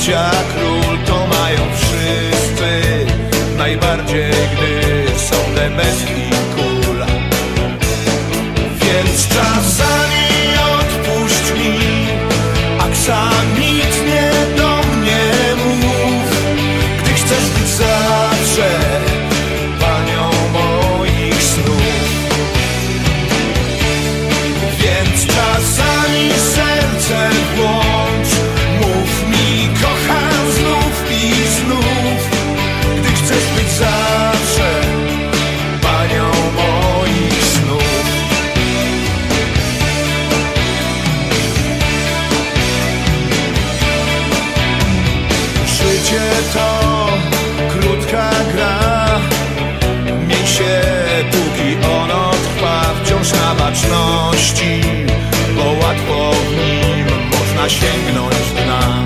bycia król to mają wszyscy, najbardziej gdy są demes i kul. Więc czasami odpuść mi, aksamitnie do mnie mów, gdy chcesz być zawsze panią moich snów. Więc czasami serce włącz, mów mi kocham znów i znów, gdy chcesz być zawsze panią moich snów. Życie to krótka gra, miej się póki ono trwa, wciąż na baczności, bo łatwo w nim można sięgnąć dna.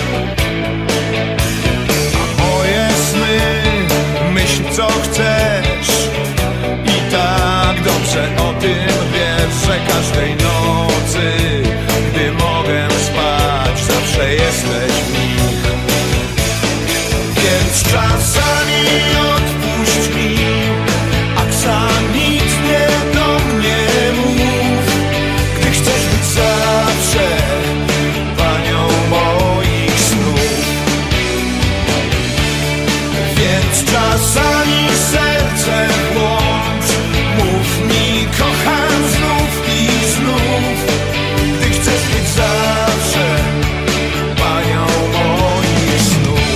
A moje sny, myśl co chcesz i tak dobrze o tym wiesz, że każdej nocy, gdy mogę spać, zawsze jesteś w nich. Więc czasami odpuść mi, aksamitnie do mnie mów, gdy chcesz być zawsze panią moich snów. Więc czasami serce włącz, mów mi kocham znów i znów, gdy chcesz być zawsze panią moich snów.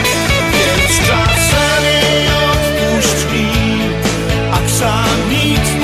Aksamitnie